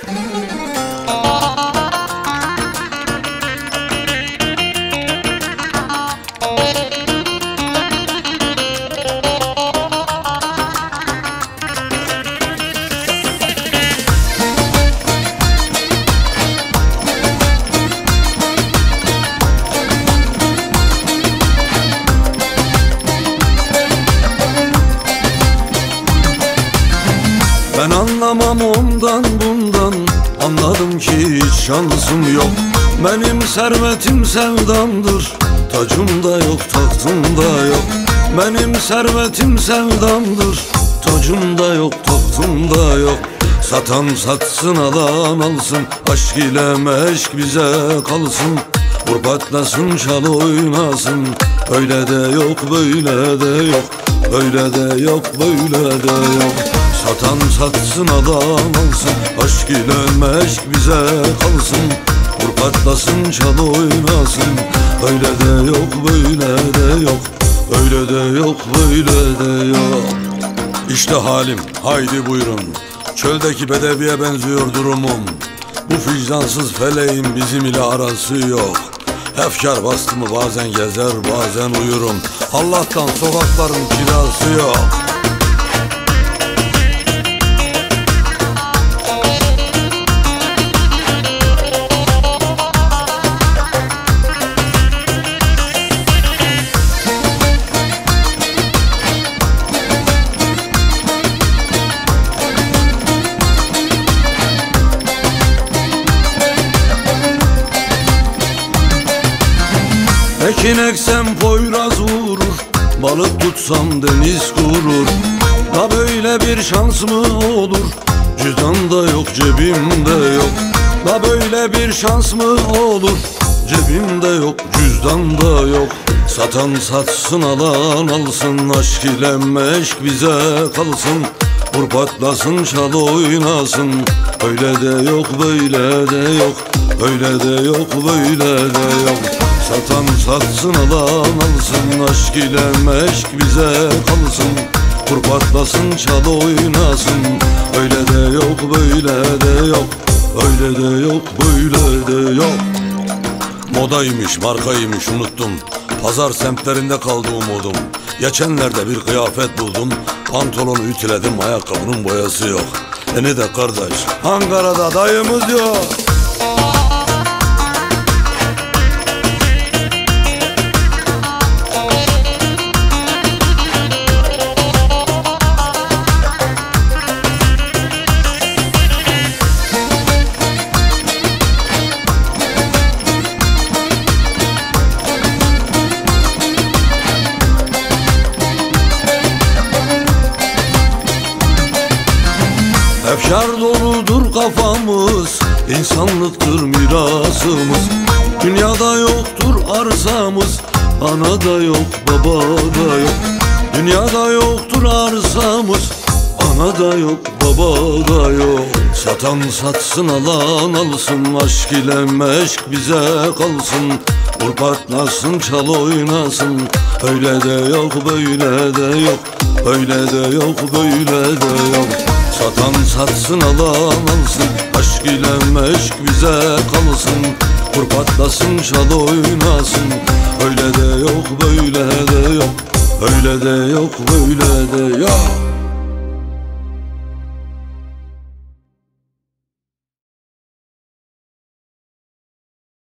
Ben anlamam ondan bundan, anladım ki hiç şansım yok. Benim servetim sevdamdır, tacımda yok, tahtımda yok. Benim servetim sevdamdır, tacımda yok, tahtımda yok. Satan satsın, alan alsın, aşk ile meşk bize kalsın. Vur patlasın, çal oynasın, öyle de yok, böyle de yok. Öyle de yok, böyle de yok. Satan satsın, alan alsın, aşk ile meşk bize kalsın. Vur patlasın, çal oynasın, öyle de yok, böyle de yok. Öyle de yok, böyle de yok. İşte halim, haydi buyurun. Çöldeki bedeviye benziyor durumum. Bu vicdansız feleğin bizim ile arası yok. Efkar bastı mı bazen gezer, bazen uyurum. Allah'tan sokakların kirası yok. Ekin eksem poyraz vurur, balık tutsam deniz kurur. Da böyle bir şans mı olur? Cüzdanda yok, cebimde yok. Da böyle bir şans mı olur? Cebimde yok, cüzdanda yok. Satan satsın, alan alsın, aşk ile meşk bize kalsın. Vur patlasın, çal oynasın, öyle de yok, böyle de yok. Öyle de yok, böyle de yok. Satan satsın, alan alsın, aşk ile meşk bize kalsın. Vur patlasın, çal oynasın, öyle de yok, böyle de yok. Öyle de yok, böyle de yok. Modaymış, markaymış unuttum. Pazar semtlerinde kaldı umudum. Geçenlerde bir kıyafet buldum. Pantolonu ütüledim, ayakkabının boyası yok. Ne de kardeş, Ankara'da dayımız yok. Efkar doludur kafamız, insanlıktır mirasımız. Dünyada yoktur arsamız, anada yok, babada yok. Dünyada yoktur arsamız, anada yok, babada yok. Satan satsın, alan alsın, aşk ile meşk bize kalsın. Vur patlasın, çal oynasın, öyle de yok, böyle de yok. Öyle de yok, böyle de yok. Satan satsın, alan alsın, aşk ile meşk bize kalsın. Vur patlasın, çal oynasın, öyle de yok, böyle de yok. Öyle de yok, böyle de yok.